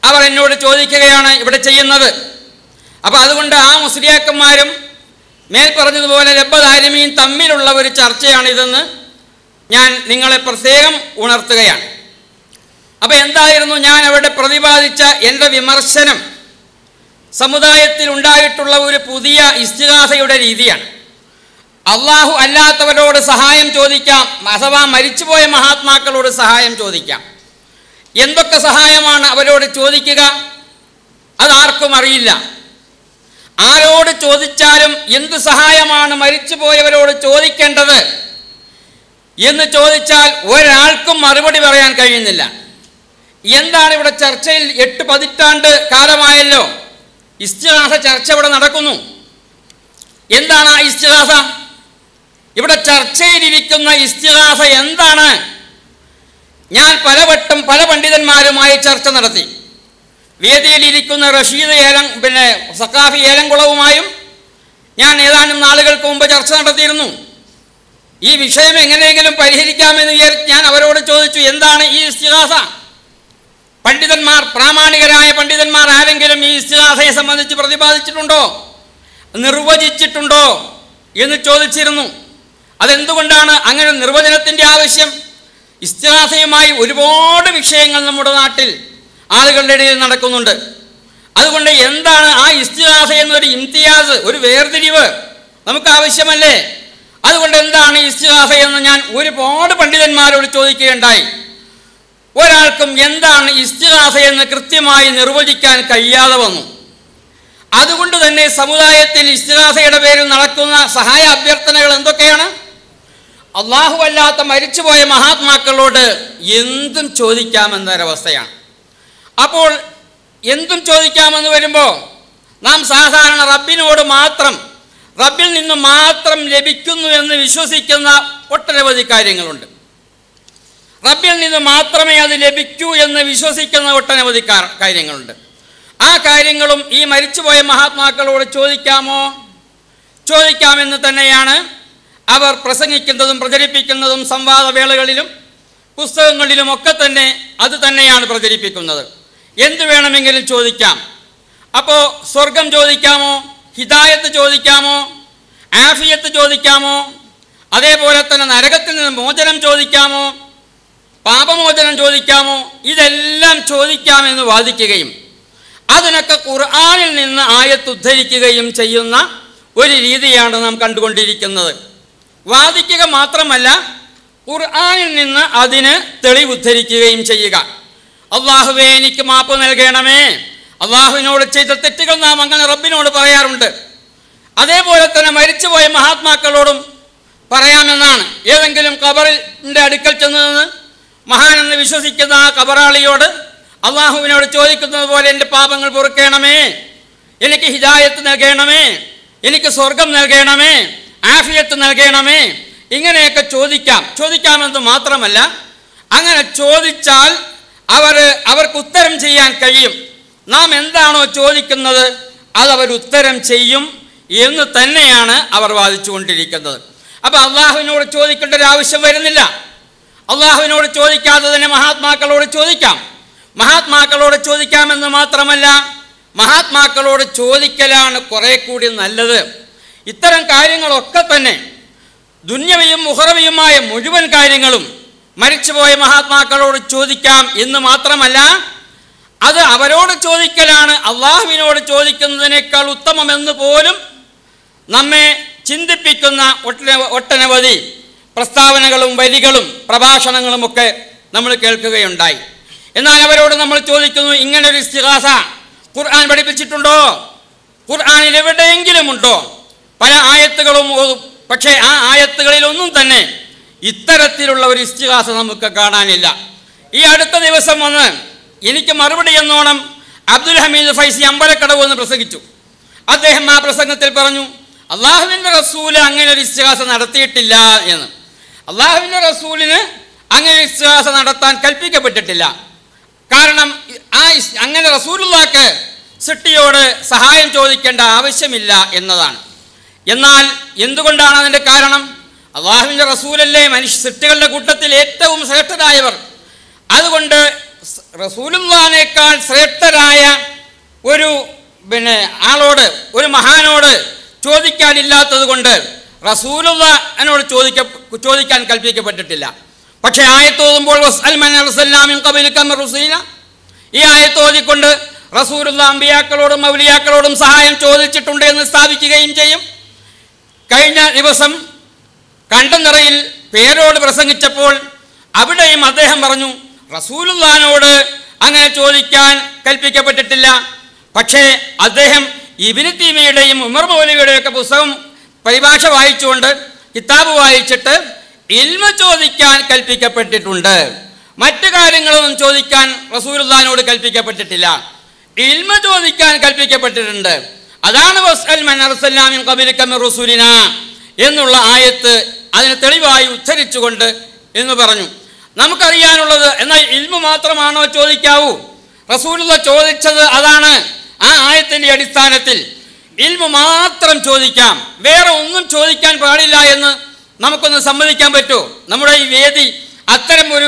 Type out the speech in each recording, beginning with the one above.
അവർ എന്നോട് ചോദിക്കുകയാണ് ഇവിടെ ചെയ്യുന്നത്. അപ്പോൾ അതുകൊണ്ട് ആ മുസ്ലിയാക്കന്മാരും മേൽ പറഞ്ഞതുപോലെ റബ്ബുൽ ആലമീൻ തമ്മിലുള്ള ഒരു ചർച്ചയാണിതെന്ന് ഞാൻ നിങ്ങളെ പ്രത്യേകം ഉണർത്തുകയാണ്. അപ്പോൾ എന്തായിരുന്നു ഞാൻ അവിടെ പ്രതിപാദിച്ച എൻ്റെ വിമർശനം? സമുദായത്തിൽ ഉണ്ടായിട്ടുള്ള ഒരു പുതിയ ഇസ്തിഗാസയുടെ രീതിയാണ്. അള്ളാഹു അല്ലാത്തവരോട് സഹായം ചോദിക്കാം, അഥവാ മരിച്ചുപോയ മഹാത്മാക്കളോട് സഹായം ചോദിക്കാം. എന്തൊക്കെ സഹായമാണ് അവരോട് ചോദിക്കുക? അതാർക്കും അറിയില്ല. ആരോട് ചോദിച്ചാലും എന്ത് സഹായമാണ് മരിച്ചുപോയവരോട് ചോദിക്കേണ്ടത് എന്ന് ചോദിച്ചാൽ ഒരാൾക്കും മറുപടി പറയാൻ കഴിയുന്നില്ല. എന്താണ് ഇവിടെ ചർച്ചയിൽ? 8 പതിറ്റാണ്ട് കാലമായല്ലോ ഇസ്തിഗാസ ചർച്ച ഇവിടെ നടക്കുന്നു. എന്താണ് ആ ഇസ്തിഗാസ? ഇവിടെ ചർച്ചയിലിരിക്കുന്ന ഇസ്തിഗാസ എന്താണ്? ഞാൻ പലവട്ടം പല പണ്ഡിതന്മാരുമായി ചർച്ച നടത്തി. വേദിയിലിരിക്കുന്ന റഷീദ് സഖാഫി ഏലംകുളവുമായും ഞാൻ ഏതാനും നാളുകൾക്ക് മുമ്പ് ചർച്ച നടത്തിയിരുന്നു. ഈ വിഷയം എങ്ങനെയെങ്കിലും പരിഹരിക്കാമെന്ന് വിചാരിച്ച് ഞാൻ അവരോട് ചോദിച്ചു, എന്താണ് ഈ ഇസ്തിഗാസ? പണ്ഡിതന്മാർ, പ്രാമാണികരായ പണ്ഡിതന്മാർ ആരെങ്കിലും ഈ ഇസ്തിഗാസയെ സംബന്ധിച്ച് പ്രതിപാദിച്ചിട്ടുണ്ടോ, നിർവചിച്ചിട്ടുണ്ടോ എന്ന് ചോദിച്ചിരുന്നു. അതെന്തുകൊണ്ടാണ് അങ്ങനെ നിർവചനത്തിൻ്റെ ആവശ്യം? ഇസ്തിഗാസയുമായി ഒരുപാട് വിഷയങ്ങൾ നമ്മുടെ നാട്ടിൽ ആളുകളുടെ ഇടയിൽ നടക്കുന്നുണ്ട്. അതുകൊണ്ട് എന്താണ് ആ ഇസ്തിഗാസ എന്നൊരു ഇംതിയാസ്, ഒരു വേർതിരിവ് നമുക്ക് ആവശ്യമല്ലേ? അതുകൊണ്ട് എന്താണ് ഇസ്തിഗാസ എന്ന് ഞാൻ ഒരുപാട് പണ്ഡിതന്മാരോട് ചോദിക്കുകയുണ്ടായി. ഒരാൾക്കും എന്താണ് ഇസ്തിഗാസ എന്ന് കൃത്യമായി നിർവചിക്കാൻ കഴിയാതെ വന്നു. അതുകൊണ്ട് തന്നെ സമുദായത്തിൽ ഇസ്തിഗാസയുടെ പേരിൽ നടക്കുന്ന സഹായ അഭ്യർത്ഥനകൾ എന്തൊക്കെയാണ്? അള്ളാഹു അല്ലാത്ത മരിച്ചുപോയ മഹാത്മാക്കളോട് എന്തും ചോദിക്കാമെന്നൊരവസ്ഥയാണ്. അപ്പോൾ എന്തും ചോദിക്കാമെന്ന് വരുമ്പോൾ നാം സാധാരണ റബ്ബിനോട് മാത്രം, റബ്ബിൽ നിന്ന് മാത്രം ലഭിക്കുന്നു എന്ന് വിശ്വസിക്കുന്ന ഒട്ടനവധി കാര്യങ്ങളുണ്ട്. റബ്ബിൽ നിന്ന് മാത്രമേ അത് ലഭിക്കൂ എന്ന് വിശ്വസിക്കുന്ന ഒട്ടനവധി കാര്യങ്ങളുണ്ട്. ആ കാര്യങ്ങളും ഈ മരിച്ചുപോയ മഹാത്മാക്കളോട് ചോദിക്കാമോ? ചോദിക്കാമെന്ന് തന്നെയാണ് അവർ പ്രസംഗിക്കുന്നതും പ്രചരിപ്പിക്കുന്നതും. സംവാദവേളകളിലും പുസ്തകങ്ങളിലുമൊക്കെ തന്നെ അത് തന്നെയാണ് പ്രചരിപ്പിക്കുന്നത്. എന്തു വേണമെങ്കിലും ചോദിക്കാം. അപ്പോൾ സ്വർഗം ചോദിക്കാമോ? ഹിദായത്ത് ചോദിക്കാമോ? ആഫിയത്ത് ചോദിക്കാമോ? അതേപോലെ തന്നെ നരകത്തിൽ നിന്ന് മോചനം ചോദിക്കാമോ? പാപമോചനം ചോദിക്കാമോ? ഇതെല്ലാം ചോദിക്കാമെന്ന് വാദിക്കുകയും അതിനൊക്കെ ഖുർആനിൽ നിന്ന് ആയത്ത് ഉദ്ധരിക്കുകയും ചെയ്യുന്ന ഒരു രീതിയാണ് നാം കണ്ടുകൊണ്ടിരിക്കുന്നത്. വാദിക്കുക മാത്രമല്ല, ഖുർആനിൽ നിന്ന് അതിന് തെളിവുദ്ധരിക്കുകയും ചെയ്യുക. അള്ളാഹുവേ എനിക്ക് മാപ്പ് നൽകണമേ, അള്ളാഹുവിനോട് ചെയ്ത തെറ്റുകൾ നാം അങ്ങനെ റബ്ബിനോട് പറയാറുണ്ട്. അതേപോലെ തന്നെ മരിച്ചുപോയ മഹാത്മാക്കളോടും പറയാമെന്നാണ്. ഏതെങ്കിലും ഖബറിൻ്റെ അടുക്കൽ ചെന്ന് നിന്ന് മഹാനെന്ന് വിശ്വസിക്കുന്ന ആ ഖബറാളിയോട് അള്ളാഹുവിനോട് ചോദിക്കുന്നത് പോലെ എൻ്റെ പാപങ്ങൾ പൊറുക്കണമേ, എനിക്ക് ഹിദായത്ത് നൽകണമേ, എനിക്ക് സ്വർഗം നൽകണമേ, ആഫിയത്ത് നൽകണമേ, ഇങ്ങനെയൊക്കെ ചോദിക്കാമെന്ന് മാത്രമല്ല, അങ്ങനെ ചോദിച്ചാൽ അവർക്ക് ഉത്തരം ചെയ്യാൻ കഴിയും. നാം എന്താണോ ചോദിക്കുന്നത് അതവർ ഉത്തരം ചെയ്യും എന്ന് തന്നെയാണ് അവർ വാദിച്ചുകൊണ്ടിരിക്കുന്നത്. അപ്പോൾ അള്ളാഹുവിനോട് ചോദിക്കേണ്ട ഒരു ആവശ്യം വരുന്നില്ല. അള്ളാഹുവിനോട് ചോദിക്കാതെ തന്നെ മഹാത്മാക്കളോട് ചോദിക്കാം. മഹാത്മാക്കളോട് ചോദിക്കാമെന്ന് മാത്രമല്ല, മഹാത്മാക്കളോട് ചോദിക്കലാണ് കുറെ കൂടി നല്ലത്. ഇത്തരം കാര്യങ്ങളൊക്കെ തന്നെ ദുന്യവിയും ഉഖറവിയുമായ മുഴുവൻ കാര്യങ്ങളും മരിച്ചുപോയ മഹാത്മാക്കളോട് ചോദിക്കാം എന്ന് മാത്രമല്ല, അത് അവരോട് ചോദിക്കലാണ് അള്ളാഹുവിനോട് ചോദിക്കുന്നതിനേക്കാൾ ഉത്തമമെന്ന് പോലും നമ്മെ ചിന്തിപ്പിക്കുന്ന ഒട്ടനവധി പ്രസ്താവനകളും വരികളും പ്രഭാഷണങ്ങളുമൊക്കെ നമ്മൾ കേൾക്കുകയുണ്ടായി. എന്നാൽ അവരോട് നമ്മൾ ചോദിക്കുന്നു, ഇങ്ങനൊരു ഇസ്തിഗാസ ഖുർആൻ പഠിപ്പിച്ചിട്ടുണ്ടോ? ഖുർആനിൽ എവിടെയെങ്കിലും ഉണ്ടോ? പല ആയത്തുകളും ഓതും, പക്ഷേ ആ ആയത്തുകളിലൊന്നും തന്നെ ഇത്തരത്തിലുള്ള ഒരു ഇസ്തിഗാസ നമുക്ക് കാണാനില്ല. ഈ അടുത്ത ദിവസം വന്ന് എനിക്ക് മറുപടി എന്നോണം അബ്ദുൽ ഹമീദ് ഫൈസി അമ്പലക്കടവ് എന്ന് പ്രസംഗിച്ചു. അദ്ദേഹം ആ പ്രസംഗത്തിൽ പറഞ്ഞു, അള്ളാഹുവിൻ്റെ റസൂല് അങ്ങനെ ഒരു ഇസ്തിഗാസ നടത്തിയിട്ടില്ല എന്ന്. അള്ളാഹുവിൻ്റെ റസൂലിന് അങ്ങനെ ഇസ്തിഗാസ നടത്താൻ കൽപ്പിക്കപ്പെട്ടിട്ടില്ല. കാരണം അങ്ങനെ റസൂലുള്ളാഹിക്ക് സൃഷ്ടിയോട് സഹായം ചോദിക്കേണ്ട ആവശ്യമില്ല എന്നതാണ്. എന്നാൽ എന്തുകൊണ്ടാണ് അതിൻ്റെ കാരണം? അള്ളാഹുവിൻ്റെ റസൂലല്ലേ സൃഷ്ടികളുടെ കൂട്ടത്തിൽ ഏറ്റവും ശ്രേഷ്ഠരായവർ. അതുകൊണ്ട് റസൂലുള്ളാഹിനേക്കാൾ ശ്രേഷ്ഠരായ മഹാനോട് ചോദിക്കാനില്ലാത്തത് കൊണ്ട് റസൂലുള്ളാഹിനോട് ചോദിക്കാൻ കൽപ്പിക്കപ്പെട്ടിട്ടില്ല. പക്ഷേ ആയത്തോതുമ്പോൾ ഈ ആയത്തോതിക്കൊണ്ട് റസൂലുള്ളാഹി അമ്പിയാക്കളോടും ഔലിയാക്കളോടും സഹായം ചോദിച്ചിട്ടുണ്ട് എന്ന് സ്ഥാപിക്കുകയും ചെയ്യും. കഴിഞ്ഞ ദിവസം കണ്ടനിറയിൽ പേരോട് പ്രസംഗിച്ചപ്പോൾ അവിടെയും അദ്ദേഹം പറഞ്ഞു റസൂലുള്ളാഹിനോട് അങ്ങനെ ചോദിക്കാൻ കൽപ്പിക്കപ്പെട്ടിട്ടില്ല. പക്ഷേ അദ്ദേഹം ഇബ്നു തൈമിയയുടെയും ഉമർ മൗലവിയുടെയും ഒക്കെ പുസ്തകം പരിഭാഷ വായിച്ചുകൊണ്ട് കിതാബ് വായിച്ചിട്ട് ഇൽമ ചോദിക്കാൻ കൽപ്പിക്കപ്പെട്ടിട്ടുണ്ട്, മറ്റു കാര്യങ്ങളൊന്നും ചോദിക്കാൻ റസൂലുള്ളാഹിനോട് കൽപ്പിക്കപ്പെട്ടിട്ടില്ല. ഇൽമ ചോദിക്കാൻ കൽപ്പിക്കപ്പെട്ടിട്ടുണ്ട്. അതാണ് വസ്അൽ മൻ അർസൽനാ മിൻ ഖബലിക മിർ റസൂലിനാ എന്നുള്ള ആയത്ത് അതിനെ തെളിവായി ഉദ്ധരിച്ചുകൊണ്ട് എന്ന് പറഞ്ഞു. നമുക്കറിയാനുള്ളത് എന്നാൽ ഇൽമ മാത്രമാണോ ചോദിക്കാവൂ? റസൂലുള്ളാഹി ചോദിച്ചത് അതാണ്. ആ ആയത്തിൻ്റെ അടിസ്ഥാനത്തിൽ ഇൽമ മാത്രം ചോദിക്കാം, വേറെ ഒന്നും ചോദിക്കാൻ പാടില്ല എന്ന് നമുക്കൊന്ന് സമ്മതിക്കാൻ പറ്റുമോ? നമ്മുടെ ഈ വേദി അത്തരം ഒരു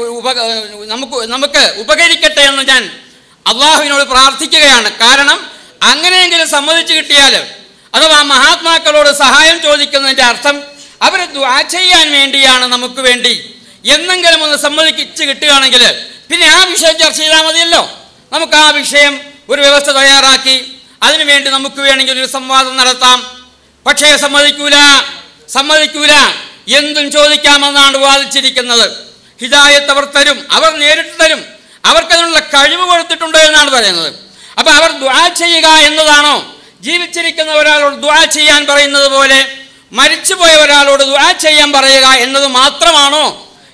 നമുക്ക് ഉപകരിക്കട്ടെ എന്ന് ഞാൻ അള്ളാഹുവിനോട് പ്രാർത്ഥിക്കുകയാണ്. കാരണം അങ്ങനെയെങ്കിലും സമ്മതിച്ചു കിട്ടിയാൽ, അഥവാ മഹാത്മാക്കളോട് സഹായം ചോദിക്കുന്നതിൻ്റെ അർത്ഥം അവരെ ദുആ ചെയ്യാൻ വേണ്ടിയാണ്, നമുക്ക് വേണ്ടി എന്നെങ്കിലും ഒന്ന് സമ്മതിച്ച് കിട്ടുകയാണെങ്കിൽ പിന്നെ ആ വിഷയം ചർച്ച ചെയ്താൽ മതിയല്ലോ. നമുക്ക് ആ വിഷയം ഒരു വ്യവസ്ഥ തയ്യാറാക്കി അതിനുവേണ്ടി നമുക്ക് വേണമെങ്കിൽ ഒരു സംവാദം നടത്താം. പക്ഷേ സമ്മതിക്കൂല, എന്തും ചോദിക്കാമെന്നാണ് വാദിച്ചിരിക്കുന്നത്. ഹിദായത്ത് അവർ തരും, അവർ നേരിട്ട് തരും, അവർക്കതിനുള്ള കഴിവ് കൊടുത്തിട്ടുണ്ട് എന്നാണ് പറയുന്നത്. അപ്പോൾ അവർ ദുആ ചെയ്യുക എന്നതാണോ? ജീവിച്ചിരിക്കുന്ന ഒരാളോട് ദുആ ചെയ്യാൻ പറയുന്നത് പോലെ മരിച്ചുപോയ ഒരാളോട് ദുആ ചെയ്യാൻ പറയുക എന്നത് മാത്രമാണോ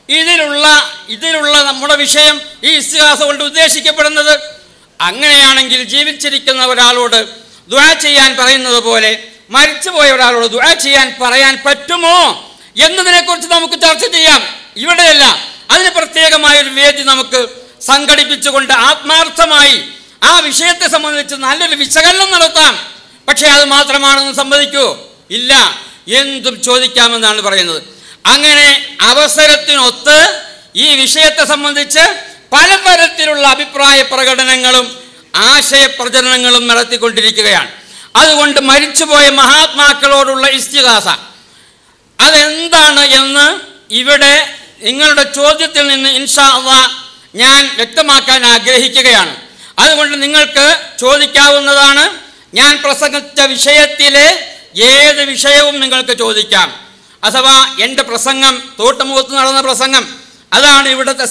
ഇതിലുള്ള നമ്മുടെ വിഷയം, ഈ ഇസ്തിഗാസ കൊണ്ട് ഉദ്ദേശിക്കപ്പെടുന്നത്? അങ്ങനെയാണെങ്കിൽ ജീവിച്ചിരിക്കുന്ന ഒരാളോട് ദുആ ചെയ്യാൻ പറയുന്നത് പോലെ മരിച്ചുപോയ ഒരാളോട് ദുആ ചെയ്യാൻ പറയാൻ പറ്റുമോ എന്നതിനെക്കുറിച്ച് നമുക്ക് ചർച്ച ചെയ്യാം. ഇവിടെയല്ല, അതിന് പ്രത്യേകമായൊരു വേദി നമുക്ക് സംഘടിപ്പിച്ചുകൊണ്ട് ആത്മാർത്ഥമായി ആ വിഷയത്തെ സംബന്ധിച്ച് നല്ലൊരു വിശകലനം നടത്താം. പക്ഷേ അത് മാത്രമാണെന്ന് സമ്മതിക്കുമോ? ഇല്ല, എന്തും ചോദിക്കാമെന്നാണ് പറയുന്നത്. അങ്ങനെ അവസരത്തിനൊത്ത് ഈ വിഷയത്തെ സംബന്ധിച്ച് പലതരത്തിലുള്ള അഭിപ്രായ പ്രകടനങ്ങളും ആശയപ്രചരണങ്ങളും നടത്തിക്കൊണ്ടിരിക്കുകയാണ്. അതുകൊണ്ട് മരിച്ചുപോയ മഹാത്മാക്കളോടുള്ള ഇസ്തിഗാസ അതെന്താണ് എന്ന് ഇവിടെ നിങ്ങളുടെ ചോദ്യത്തിൽ നിന്ന് ഇൻഷാ അല്ലാഹ് ഞാൻ വ്യക്തമാക്കാൻ ആഗ്രഹിക്കുകയാണ്. അതുകൊണ്ട് നിങ്ങൾക്ക് ചോദിക്കാവുന്നതാണ്. ഞാൻ പ്രസംഗിച്ച വിഷയത്തിലെ ഏത് വിഷയവും നിങ്ങൾക്ക് ചോദിക്കാം. അഥവാ എൻ്റെ പ്രസംഗം, തോട്ടുമുഖത്ത് നടന്ന പ്രസംഗം, അതാണ് ഇവിടുത്തെ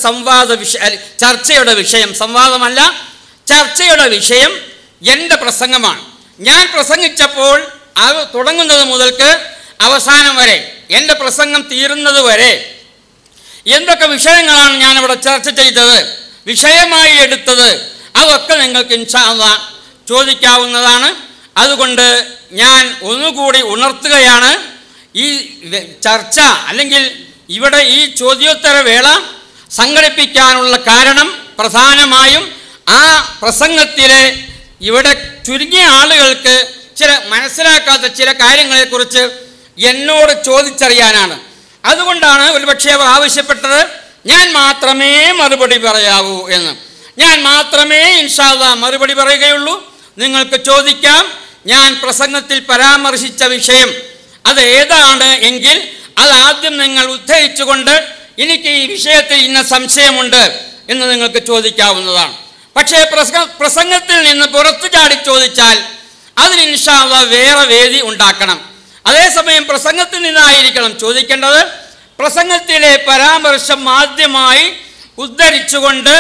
ചർച്ചയുടെ വിഷയം. സംവാദമല്ല, ചർച്ചയുടെ വിഷയം എൻ്റെ പ്രസംഗമാണ്. ഞാൻ പ്രസംഗിച്ചപ്പോൾ അത് തുടങ്ങുന്നത് മുതൽക്ക് അവസാനം വരെ, എൻ്റെ പ്രസംഗം തീരുന്നത് വരെ എന്തൊക്കെ വിഷയങ്ങളാണ് ഞാനിവിടെ ചർച്ച ചെയ്തത്, വിഷയമായി എടുത്തത്, അതൊക്കെ നിങ്ങൾക്ക് ഇൻഷാ അല്ലാഹ് ചോദിക്കാവുന്നതാണ്. അതുകൊണ്ട് ഞാൻ ഒന്നുകൂടി ഉണർത്തുകയാണ്, ഈ ചർച്ച അല്ലെങ്കിൽ ഇവിടെ ഈ ചോദ്യോത്തര വേള സംഘടിപ്പിക്കാനുള്ള കാരണം പ്രധാനമായും ആ പ്രസംഗത്തിലെ ഇവിടെ ചുരുങ്ങിയ ആളുകൾക്ക് മനസ്സിലാക്കാത്ത ചില കാര്യങ്ങളെക്കുറിച്ച് എന്നോട് ചോദിച്ചറിയാനാണ്. അതുകൊണ്ടാണ് ഒരുപക്ഷെ അവർ ആവശ്യപ്പെട്ടത് ഞാൻ മാത്രമേ മറുപടി പറയാവൂ എന്ന്. ഞാൻ മാത്രമേ ഇൻഷാ അല്ലാഹ് മറുപടി പറയുകയുള്ളൂ. നിങ്ങൾക്ക് ചോദിക്കാം. ഞാൻ പ്രസംഗത്തിൽ പരാമർശിച്ച വിഷയം അത് ഏതാണ് എങ്കിൽ അതാദ്യം നിങ്ങൾ ഉദ്ധരിച്ചുകൊണ്ട് എനിക്ക് ഈ വിഷയത്തിൽ ഇന്ന സംശയമുണ്ട് എന്ന് നിങ്ങൾക്ക് ചോദിക്കാവുന്നതാണ്. പക്ഷേ പ്രസംഗത്തിൽ നിന്ന് പുറത്തു ചാടി ചോദിച്ചാൽ അതിന് ഇൻഷാ അല്ലാഹ് വേറെ വേദി ഉണ്ടാക്കണം. അതേസമയം പ്രസംഗത്തിൽ നിന്നായിരിക്കണം ചോദിക്കേണ്ടത്. പ്രസംഗത്തിലെ പരാമർശം ആദ്യമായി ഉദ്ധരിച്ചുകൊണ്ട്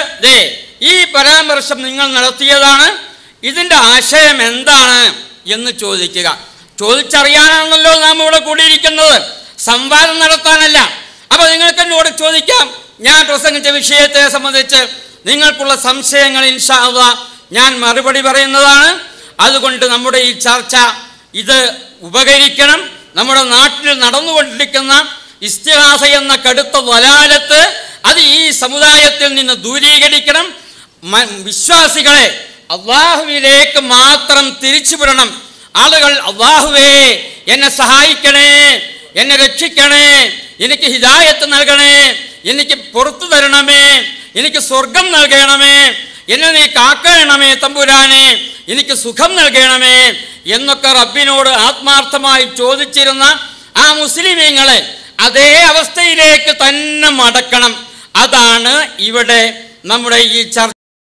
ഈ പരാമർശം നിങ്ങൾ നടത്തിയതാണ്, ഇതിൻ്റെ ആശയം എന്താണ് എന്ന് ചോദിക്കുക. ചോദിച്ചറിയാനാണല്ലോ നാം ഇവിടെ കൂടിയിരിക്കുന്നത്, സംവാദം നടത്താനല്ല. അപ്പോൾ നിങ്ങൾക്ക് എന്നോട് ചോദിക്കാം. ഞാൻ പ്രസംഗിച്ച വിഷയത്തെ സംബന്ധിച്ച് നിങ്ങൾക്കുള്ള സംശയങ്ങൾ ഇൻഷാ അല്ലാഹ് ഞാൻ മറുപടി പറയുന്നതാണ്. അതുകൊണ്ട് നമ്മുടെ ഈ ചർച്ച ഇത് ഉപകരിക്കണം. നമ്മുടെ നാട്ടിൽ നടന്നുകൊണ്ടിരിക്കുന്ന ഇസ്തിഗാസ എന്ന കടുത്ത വലാലത്ത് അത് ഈ സമുദായത്തിൽ നിന്ന് ദൂരീകരിക്കണം. വിശ്വാസികളെ അള്ളാഹുവിലേക്ക് മാത്രം തിരിച്ചുവിടണം. ആളുകൾ അള്ളാഹുവേ എന്നെ സഹായിക്കണേ, എന്നെ രക്ഷിക്കണേ, എനിക്ക് ഹിദായത്ത് നൽകണേ, എനിക്ക് പുറത്തു തരണമേ, എനിക്ക് സ്വർഗം നൽകണമേ എന്നെ നീ കാക്കണമേ തമ്പുരാനെ, എനിക്ക് സുഖം നൽകണമേ എന്നൊക്കെ റബ്ബിനോട് ആത്മാർത്ഥമായി ചോദിച്ചിരുന്ന ആ മുസ്ലിമീങ്ങളെ അതേ അവസ്ഥയിലേക്ക് തന്നെ മടക്കണം. അതാണ് ഇവിടെ നമ്മുടെ ഈ ചർച്ച